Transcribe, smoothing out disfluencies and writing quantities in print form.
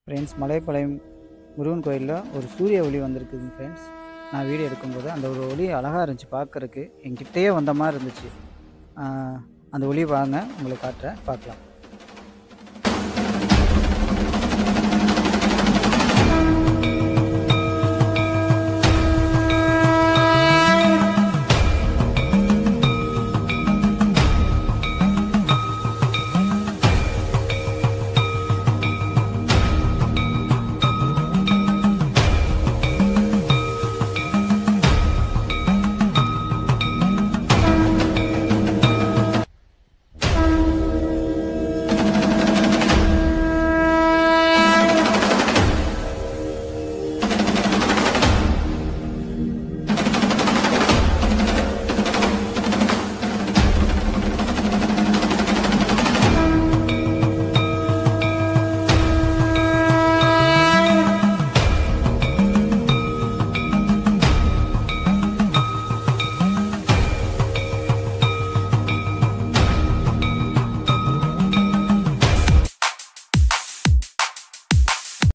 Friends, Malaipalayam Murugan கோயிலில் ஒரு சூரிய ஒளி வந்திருக்குதுங்க ஃப்ரெண்ட்ஸ். நான் வீடியோ எடுக்கும்போது அந்த ஒரு ஒளி அழகாக இருந்துச்சு பார்க்குறக்கு. என்கிட்டயே வந்த மாதிரி இருந்துச்சு. அந்த ஒளி வாங்க உங்களுக்கு காட்டுறேன், பார்க்கலாம்.